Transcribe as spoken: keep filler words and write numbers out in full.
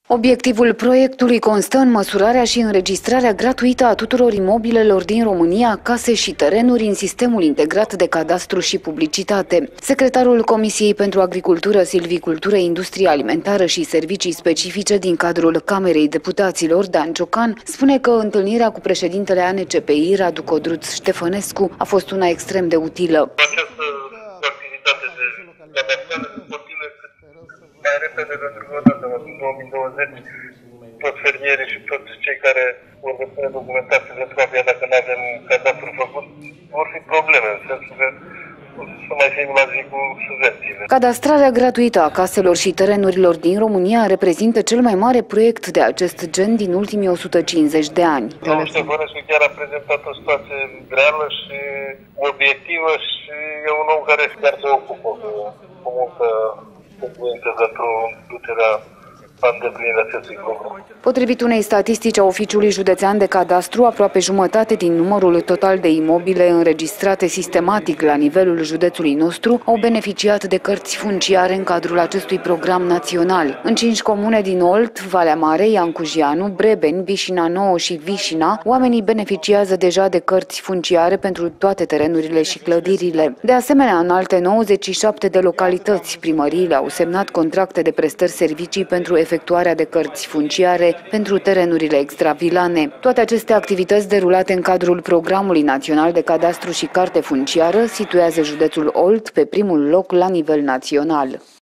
Obiectivul proiectului constă în măsurarea și înregistrarea gratuită a tuturor imobilelor din România, case și terenuri în sistemul integrat de cadastru și publicitate. Secretarul Comisiei pentru Agricultură, Silvicultură, Industrie Alimentară și Servicii Specifice din cadrul Camerei Deputaților, Dan Ciocan, spune că întâlnirea cu președintele A N C P I, Radu Codruț Ștefănescu, a fost una extrem de utilă. Această activitate de cadastrare se continue mai repede, pentru că odată în două mii douăzeci toți fermierii și toți cei care vor depune documentații pentru abia dacă nu avem cadastru făcut, vor fi probleme, în sensul că să mai fim la zi cu subvențiile. Cadastrarea gratuită a caselor și terenurilor din România reprezintă cel mai mare proiect de acest gen din ultimii o sută cincizeci de ani. Domnul Ștefănescu chiar a prezentat o situație reală și obiectivă și e un om care chiar se ocupă cu multă cuvântă pentru ducerea îndeplinire acestui program. Potrivit unei statistici a Oficiului Județean de Cadastru, aproape jumătate din numărul total de imobile înregistrate sistematic la nivelul județului nostru au beneficiat de cărți funciare în cadrul acestui program național. În cinci comune din Olt, Valea Mare, Iancujianu, Brebeni, Vișina Nouă și Vișina, oamenii beneficiază deja de cărți funciare pentru toate terenurile și clădirile. De asemenea, în alte nouăzeci și șapte de localități, primăriile au semnat contracte de prestări servicii pentru efectuarea de cărți funciare pentru terenurile extravilane. Toate aceste activități derulate în cadrul Programului Național de Cadastru și Carte Funciară situează județul Olt pe primul loc la nivel național.